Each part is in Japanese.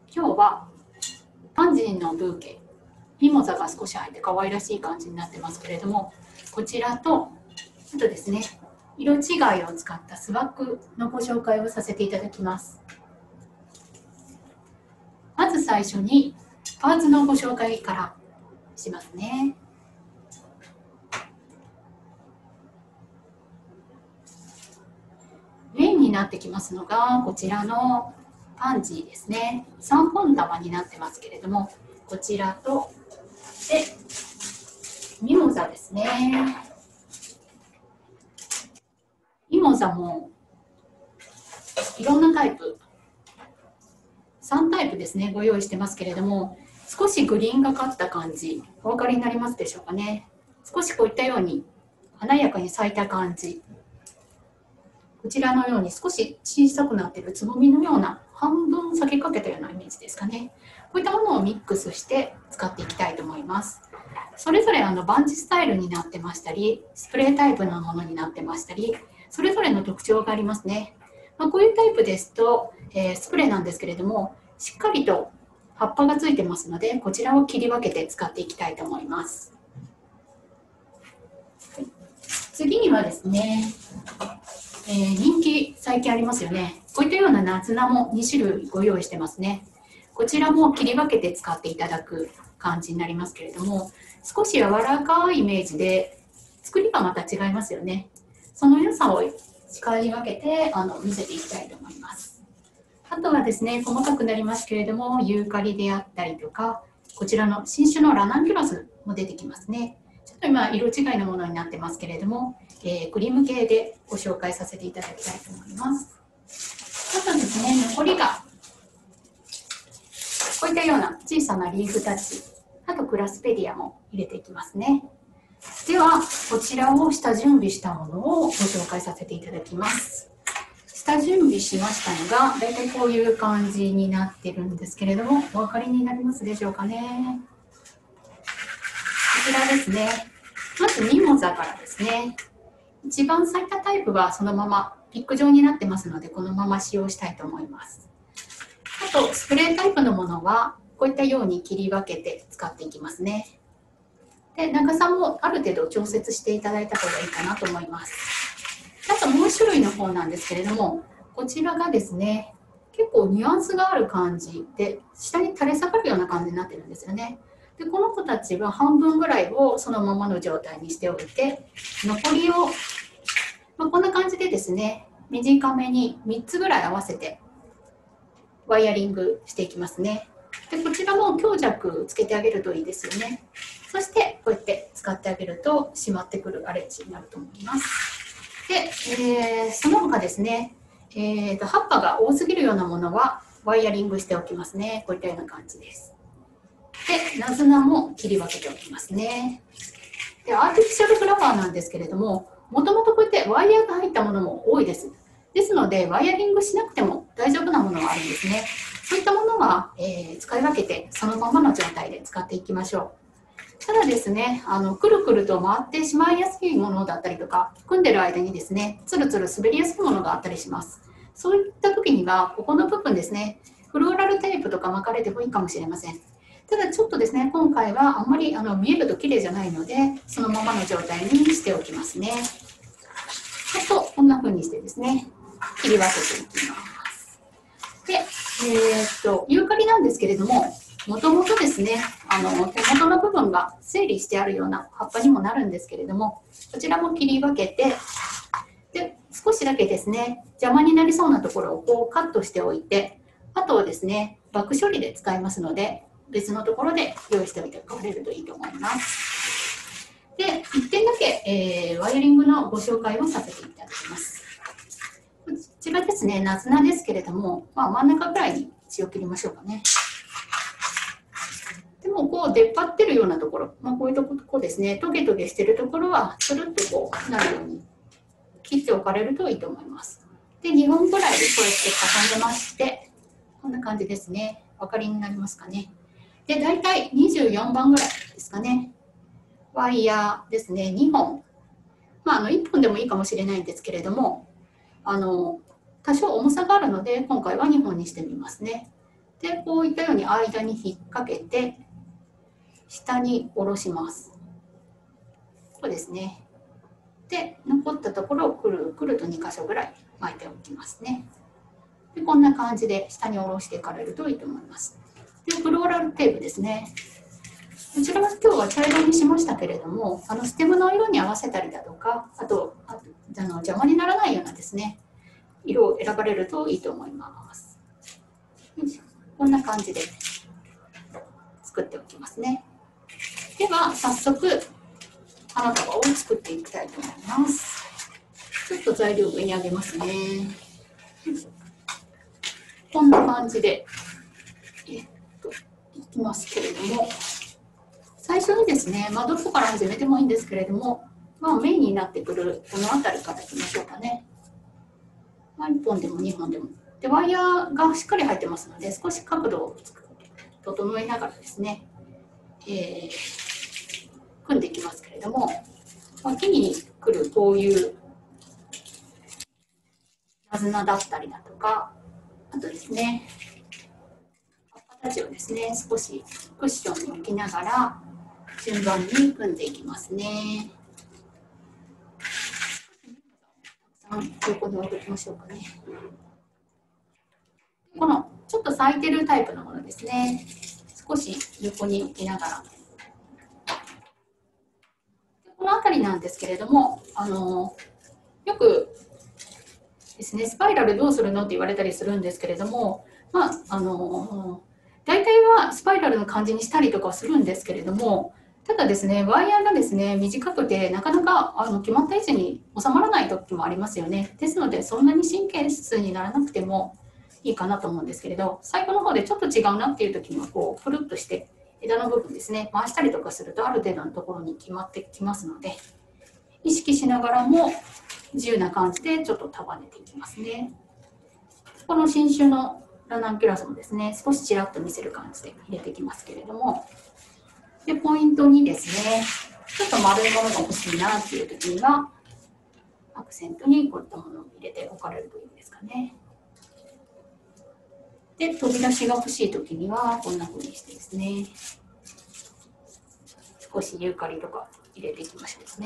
今日はパンジーのブーケ、ミモザが少し入って可愛らしい感じになってますけれども、こちらとあとですね、色違いを使ったスワッグのご紹介をさせていただきます。まず最初にパーツのご紹介からしますね。メインになってきますのがこちらのパンジーですね。3本束になってますけれども、こちらとでミモザですね。ミモザもいろんなタイプ、3タイプですね、ご用意してますけれども、少しグリーンがかった感じ、お分かりになりますでしょうかね。少しこういったように華やかに咲いた感じ、こちらのように少し小さくなっているつぼみのような半分裂けかけたようなイメージですかね。こういったものをミックスして使っていきたいと思います。それぞれバンジスタイルになってましたり、スプレータイプのものになってましたり、それぞれの特徴がありますね。こういうタイプですと、スプレーなんですけれども、しっかりと葉っぱがついてますので、こちらを切り分けて使っていきたいと思います。次にはですね、人気最近ありますよね。こういったような夏菜も2種類ご用意してますね。こちらも切り分けて使っていただく感じになりますけれども、少し柔らかいイメージで作りがまた違いますよね。その良さを使い分けて見せていきたいと思います。あとはですね、細かくなりますけれども、ユーカリであったりとか、こちらの新種のラナンキュラスも出てきますね。ちょっと今色違いのものになってますけれども、クリーム系でご紹介させていただきたいと思います。あとですね、残りがこういったような小さなリーフタッチ、あとクラスペディアも入れていきますね。ではこちらを下準備したものをご紹介させていただきます。下準備しましたのがだいたいこういう感じになってるんですけれども、お分かりになりますでしょうかね。こちらですね。まずミモザからですね。一番咲いたタイプはそのままピック状になってますので、このまま使用したいと思います。あとスプレータイプのものはこういったように切り分けて使っていきますね。で、長さもある程度調節していただいた方がいいかなと思います。あともう一種類の方なんですけれども、こちらがですね、結構ニュアンスがある感じで下に垂れ下がるような感じになってるんですよね。で、この子たちは半分ぐらいをそのままの状態にしておいて、残りを、こんな感じでですね、短めに3つぐらい合わせてワイヤリングしていきますね。で、こちらも強弱つけてあげるといいですよね。そしてこうやって使ってあげると締まってくるアレンジになると思います。で、その他ですね、葉っぱが多すぎるようなものはワイヤリングしておきますね。こういったような感じです。で、ナズナも切り分けておきますね。で、アーティフィシャルフラワーなんですけれども、もともとこうやってワイヤーが入ったものも多いです。ですので、ワイヤリングしなくても大丈夫なものがあるんですね。そういったものは、使い分けてそのままの状態で使っていきましょう。ただですね、くるくると回ってしまいやすいものだったりとか、組んでる間にですね、つるつる滑りやすいものがあったりします。そういった時には、ここの部分ですね、フローラルテープとか巻かれてもいいかもしれません。ただちょっとですね、今回はあんまり見えると綺麗じゃないので、そのままの状態にしておきますね。あと、こんな風にしてですね、切り分けていきます。で、ユーカリなんですけれども、もともとですね、手元の部分が整理してあるような葉っぱにもなるんですけれども、こちらも切り分けて、で、少しだけですね、邪魔になりそうなところをこうカットしておいて、あとはですね、バック処理で使いますので、別のところで用意しておいてくれるといいと思います。で、1点だけ、ワイヤリングのご紹介をさせていただきます。こちらですね、ナズナですけれども、真ん中ぐらいに血を切りましょうかね。でも、こう出っ張ってるようなところ、こういうところですね、トゲトゲしてるところは、つるっとこうなるように切っておかれるといいと思います。で、2本ぐらいこうやって重ねまして、こんな感じですね。お分かりになりますかね。で、大体24番ぐらいですかね。ワイヤーですね、2本。1本でもいいかもしれないんですけれども、多少重さがあるので、今回は2本にしてみますね。 で、こういったように間に引っ掛けて、下に下ろします。こうですね。で、残ったところをくるくると2箇所ぐらい巻いておきますね。で、こんな感じで下に下ろしていかれるといいと思います。で、フローラルテープですね。こちらは今日は茶色にしましたけれども、ステムの色に合わせたりだとか、あと邪魔にならないようなですね、色を選ばれるといいと思います。こんな感じで作っておきますね。では早速花束を作っていきたいと思います。ちょっと材料を上に上げますね。こんな感じでいきますけれども、最初にですね、どこから始めてもいいんですけれども、メインになってくるこの辺りからいきましょうかね。1本でも2本でも。で、ワイヤーがしっかり入ってますので、少し角度を整えながらですね、組んでいきますけれども、脇に来るこういう手綱だったりだとか、あとですね、形をですね、少しクッションに置きながら順番に組んでいきますね。横に置いておきましょうかね。このちょっと咲いてるタイプのものですね。少し横に置きながら。この辺りなんですけれども、よくですね、スパイラルどうするのって言われたりするんですけれども、大体はスパイラルの感じにしたりとかするんですけれども、ただですね、ワイヤーがですね、短くて、なかなか決まった位置に収まらない時もありますよね。ですので、そんなに神経質にならなくてもいいかなと思うんですけれど、最後の方でちょっと違うなっていう時には、こう、くるっとして、枝の部分ですね、回したりとかすると、ある程度のところに決まってきますので、意識しながらも、自由な感じでちょっと束ねていきますね。この新種のラナンキュラスもですね、少しちらっと見せる感じで入れていきますけれども、で、ポイントにですね、ちょっと丸いものが欲しいなっていう時には、アクセントにこういったものを入れておかれるといいですかね。で、飛び出しが欲しい時には、こんな風にしてですね、少しユーカリとか入れていきましょうね。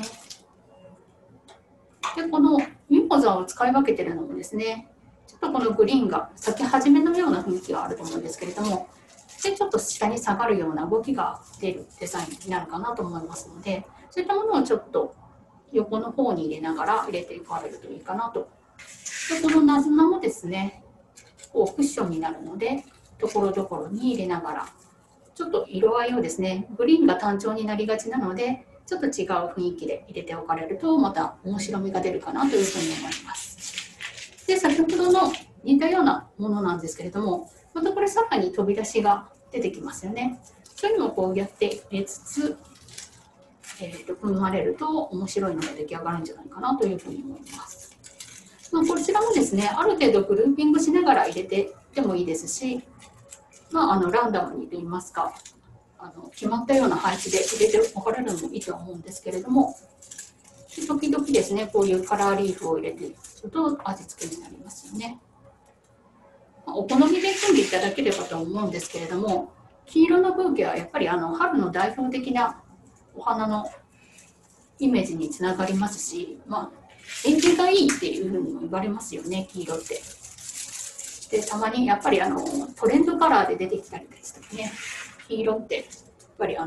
で、このミモザを使い分けているのもですね、ちょっとこのグリーンが咲き始めのような雰囲気があると思うんですけれども、でちょっと下に下がるような動きが出るデザインになるかなと思いますので、そういったものをちょっと横の方に入れながら入れていかれるといいかなと。でこのなずなもですね、こうクッションになるので、ところどころに入れながら、ちょっと色合いをですね、グリーンが単調になりがちなので、ちょっと違う雰囲気で入れておかれると、また面白みが出るかなというふうに思います。で、先ほどの似たようなものなんですけれども、またこれさらに飛び出しが出てきますよね。そういうのをこうやって入れつつ、組まれると面白いのが出来上がるんじゃないかなというふうに思います。こちらもですね、ある程度グルーピングしながら入れていってもいいですし、ランダムにといいますか、決まったような配置で入れておかれるのもいいと思うんですけれども、時々ですね、こういうカラーリーフを入れていくと味付けになりますよね。お好みで組んでいただければと思うんですけれども、黄色のブーケはやっぱり春の代表的なお花のイメージにつながりますし、縁起がいいっていうふうにも言われますよね、黄色って。で、たまにやっぱりトレンドカラーで出てきたりですとかね、黄色ってやっぱり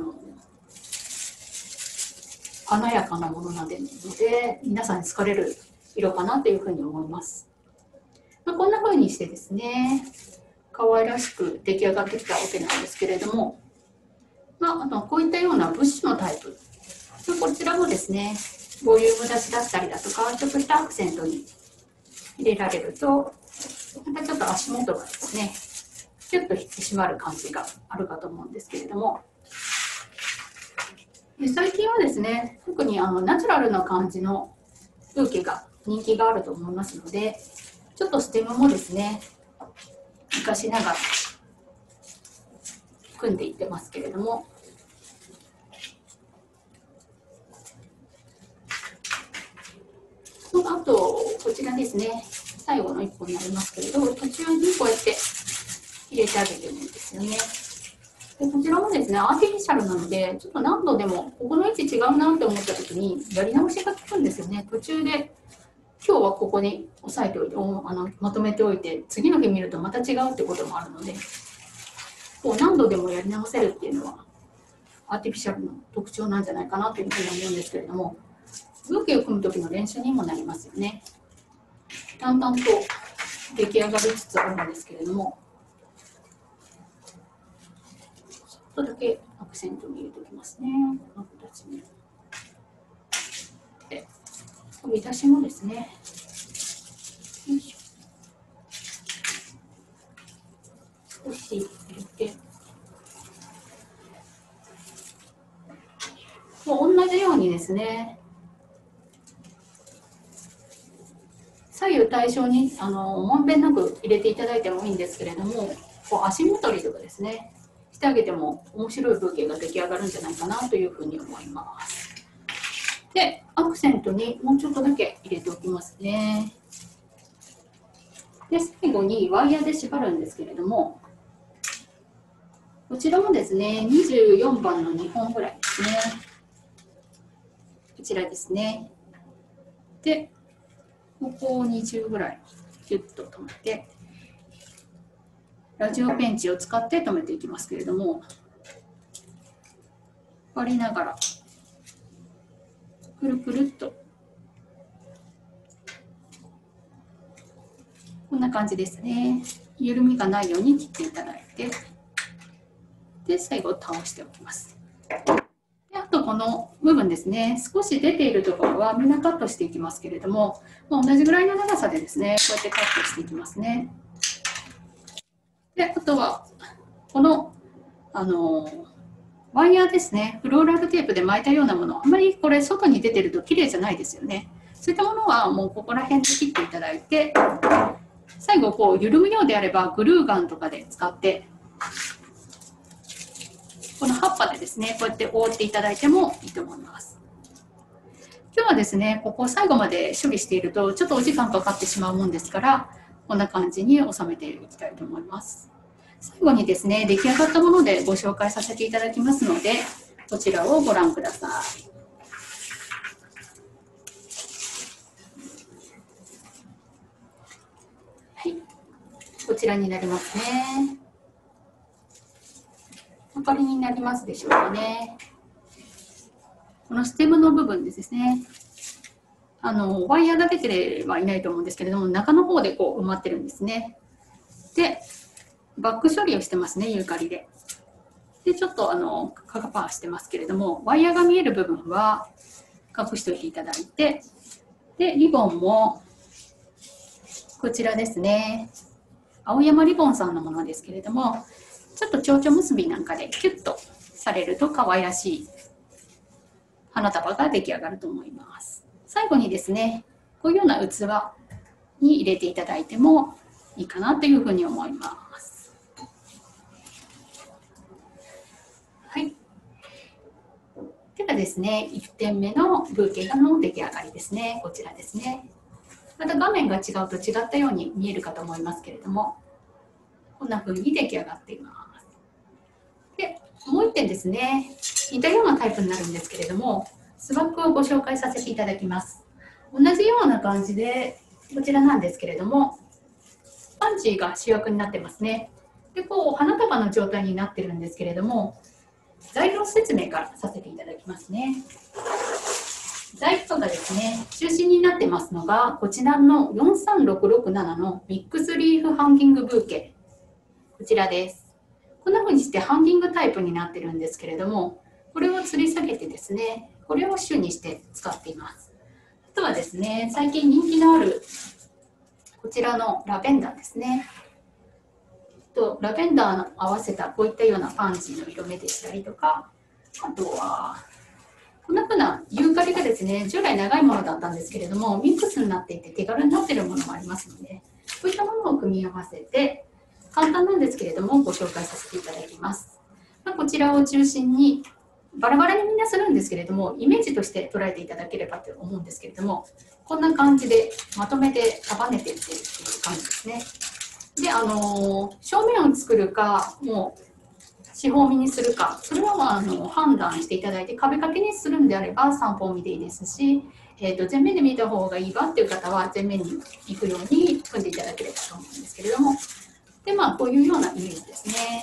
華やかなものなので、皆さんに好かれる色かなというふうに思います。こんな風にしてですね、可愛らしく出来上がってきたわけなんですけれども、こういったようなブッシュのタイプ、こちらもですね、ボリューム出しだったりだとか、ちょっとしたアクセントに入れられると、またちょっと足元がですね、キュッと引き締まる感じがあるかと思うんですけれども、最近はですね、特にナチュラルな感じの風景が人気があると思いますので、ちょっとステムもですね、活かしながら組んでいってますけれども、あと、こちらですね、最後の1本になりますけれど、途中にこうやって入れてあげてもいいですよね。でこちらもですね、アーティフィシャルなので、ちょっと何度でも、ここの位置違うなって思った時に、やり直しが効くんですよね。途中で、今日はここに押さえておいて、まとめておいて、次の日見るとまた違うってこともあるので、こう何度でもやり直せるっていうのは、アーティフィシャルの特徴なんじゃないかなというふうに思うんですけれども、ブーケを組む時の練習にもなりますよね。だんだんと出来上がりつつあるんですけれども、ちょっとだけアクセントに入れておきますね。この形に。で、飛び出しもですね。よいしょ。少し入れて、もう同じようにですね、左右対称にまんべんなく入れていただいてもいいんですけれども、こうアシンメトリーとかですね、してあげても面白いブーケが出来上がるんじゃないかなというふうに思います。で、アクセントにもうちょっとだけ入れておきますね。で、最後にワイヤーで縛るんですけれども、こちらもですね、24番の2本ぐらいですね。こちらですね。で、ここを20ぐらいギュッと止めて、ラジオペンチを使って留めていきますけれども、割りながらくるくるっとこんな感じですね。緩みがないように切っていただいて、で最後倒しておきます。であとこの部分ですね、少し出ているところはみんなカットしていきますけれども、同じぐらいの長さでですね、こうやってカットしていきますね。であとはこのワイヤーですね、フローラルテープで巻いたようなもの、あまりこれ外に出てると綺麗じゃないですよね。そういったものはもうここら辺で切っていただいて、最後こう緩むようであればグルーガンとかで使って、この葉っぱでですね、こうやって覆っていただいてもいいと思います。今日はですね、ここ最後まで処理しているとちょっとお時間かかってしまうもんですから、こんな感じに収めていきたいと思います。最後にですね、出来上がったものでご紹介させていただきますので、こちらをご覧ください。はい、こちらになりますね。お分かりになりますでしょうかね。このステムの部分ですね。ワイヤーが出てはいないと思うんですけれども、中の方でこう埋まってるんですね。で、バック処理をしてますね、ユーカリで。で、ちょっとカパーしてますけれども、ワイヤーが見える部分は隠しておいていただいて、で、リボンもこちらですね。青山リボンさんのものですけれども、ちょっと蝶々結びなんかでキュッとされると可愛らしい花束が出来上がると思います。最後にですね、こういうような器に入れていただいてもいいかなというふうに思います。はい。ではですね、1点目のブーケの出来上がりですね。こちらですね。また画面が違うと違ったように見えるかと思いますけれども、こんな風に出来上がっています。で、もう1点ですね、似たようなタイプになるんですけれども、スワッグをご紹介させていただきます。同じような感じで、こちらなんですけれども、パンチが主役になってますね。で、こう花束の状態になってるんですけれども、材料説明からさせていただきますね。材料がですね、中心になってますのが、こちらの43667のミックスリーフハンギングブーケ。こちらです。こんな風にしてハンギングタイプになってるんですけれども、これを吊り下げてですね、これを主にして使っています。あとはですね、最近人気のあるこちらのラベンダーですね。ラベンダーの合わせたこういったようなパンジーの色目でしたりとか、あとはこんな風なユーカリがですね、従来長いものだったんですけれども、ミックスになっていて手軽になっているものもありますので、こういったものを組み合わせて、簡単なんですけれども、ご紹介させていただきます。こちらを中心に、バラバラにみんなするんですけれども、イメージとして捉えていただければと思うんですけれども、こんな感じでまとめて束ねていっているという感じですね。 で、正面を作るか、もう四方見にするか、それは判断していただいて、壁掛けにするんであれば三方見でいいですし、前面で見た方がいいわっていう方は前面に行くように組んでいただければと思うんですけれども、で、こういうようなイメージですね。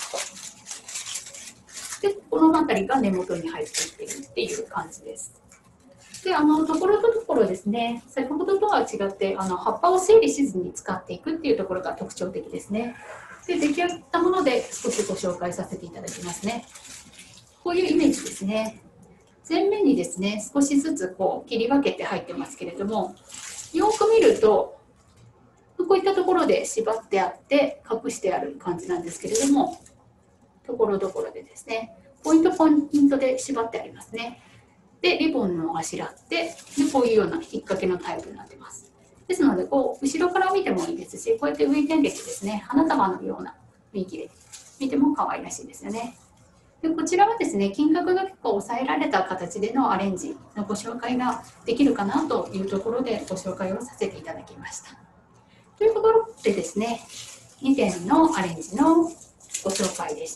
で、この辺りが根元に入っていってるっていう感じです。で、ところどころですね、先ほどとは違って、葉っぱを整理しずに使っていくっていうところが特徴的ですね。で、出来上がったもので少しご紹介させていただきますね。こういうイメージですね。前面にですね、少しずつこう切り分けて入ってますけれども、よく見ると、こういったところで縛ってあって隠してある感じなんですけれども、ところどころでですね、ポイントで縛ってありますね。で、リボンのあしらって、でこういうような引っ掛けのタイプになってます。ですので、こう後ろから見てもいいですし、こうやって上に上げてですね、花束のような雰囲気で見ても可愛らしいですよね。でこちらはですね、金額が結構抑えられた形でのアレンジのご紹介ができるかなというところでご紹介をさせていただきました。というところでですね、2点のアレンジのご紹介でした。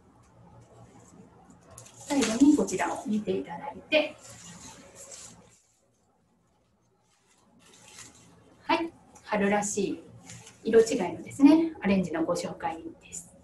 最後にこちらを見ていただいて、はい、春らしい色違いのですね、アレンジのご紹介です。